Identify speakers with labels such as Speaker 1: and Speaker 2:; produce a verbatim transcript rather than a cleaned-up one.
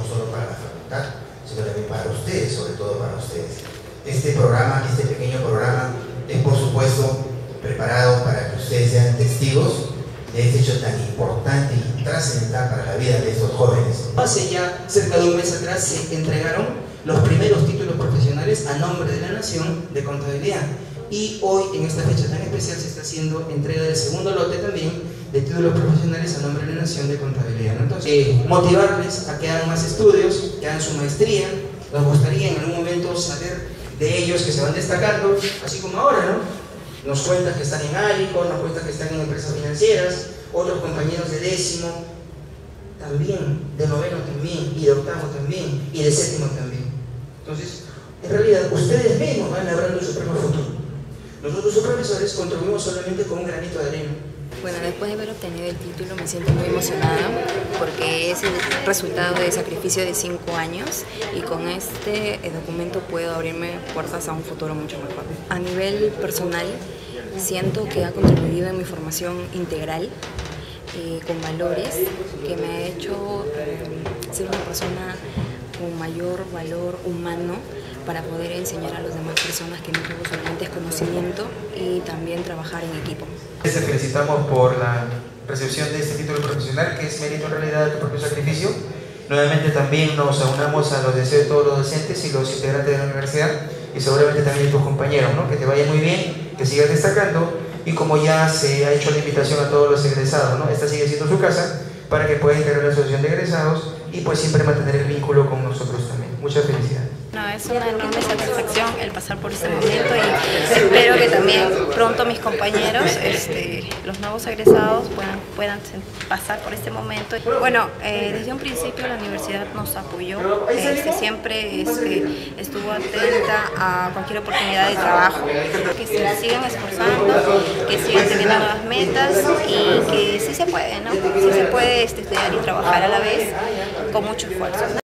Speaker 1: no solo para la facultad, sino también para ustedes, sobre todo para ustedes. Este programa, este pequeño programa, es por supuesto preparado para que ustedes sean testigos de este hecho tan importante y trascendental para la vida de estos jóvenes.
Speaker 2: Hace ya cerca de un mes atrás se entregaron los primeros títulos profesionales a nombre de la Nación de Contabilidad. Y hoy, en esta fecha tan especial, se está haciendo entrega del segundo lote también de títulos profesionales a nombre de la Nación de Contabilidad, ¿no? Entonces, eh, motivarles a que hagan más estudios, que hagan su maestría. Nos gustaría en algún momento saber de ellos que se van destacando, así como ahora, ¿no? Nos cuentan que están en Alico, nos cuentan que están en empresas financieras, otros compañeros de décimo, también, de noveno también, y de octavo también, y de séptimo también. Entonces, en realidad, ustedes mismos van labrando su propio futuro. Nosotros, sus profesores, contribuimos solamente con un granito de arena.
Speaker 3: Bueno, después de haber obtenido el título me siento muy emocionada porque es el resultado de sacrificio de cinco años y con este documento puedo abrirme puertas a un futuro mucho mejor. A nivel personal, siento que ha contribuido en mi formación integral eh, con valores que me ha hecho eh, ser una persona con mayor valor humano para poder enseñar a las demás personas que no tengo solamente conocimiento y también trabajar en equipo.
Speaker 4: Te felicitamos por la recepción de este título profesional, que es mérito en realidad de tu propio sacrificio. Nuevamente también nos aunamos a los deseos de todos los docentes y los integrantes de la universidad y seguramente también de tus compañeros, ¿no? Que te vaya muy bien, que sigas destacando y como ya se ha hecho la invitación a todos los egresados, ¿no? Esta sigue siendo su casa para que puedan integrar la asociación de egresados y pues siempre mantener el vínculo con nosotros también. Muchas felicidades.
Speaker 5: No, es una enorme satisfacción el pasar por este momento y espero que también pronto mis compañeros, este, los nuevos egresados puedan, puedan pasar por este momento. Bueno, eh, desde un principio la universidad nos apoyó, este, siempre este, estuvo atenta a cualquier oportunidad de trabajo, que se sigan esforzando, que sigan teniendo nuevas metas y que sí se puede, ¿no? Sí se puede este, estudiar y trabajar a la vez con mucho esfuerzo.